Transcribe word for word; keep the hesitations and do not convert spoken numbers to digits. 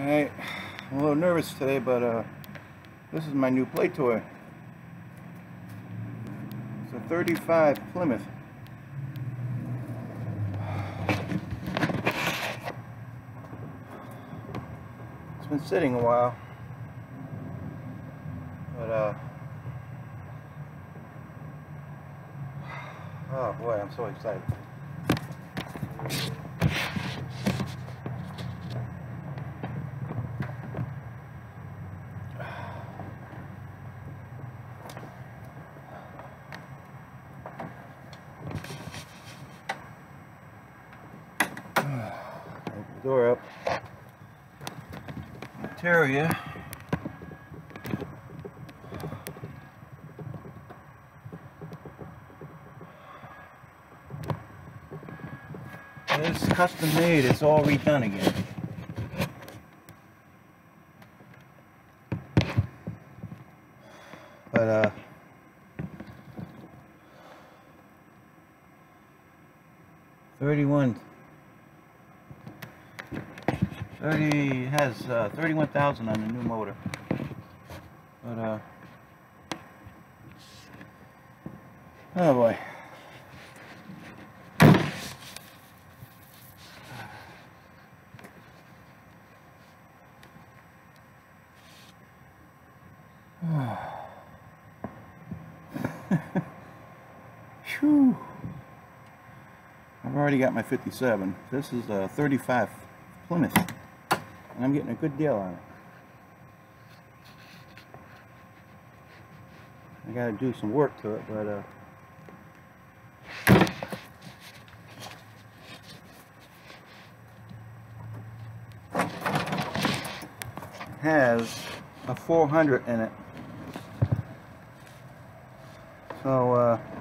Alright, I'm a little nervous today, but uh, this is my new play toy. It's a thirty-five Plymouth. It's been sitting a while, but uh, oh boy, I'm so excited. Open the door up. Interior. It's custom made. It's all redone again. But uh, thirty-one. thirty has uh, thirty-one thousand on the new motor, but uh, oh boy. Phew. I've already got my fifty-seven. This is a thirty-five Plymouth. And I'm getting a good deal on it. I gotta do some work to it, but uh, it has a four hundred in it. So uh,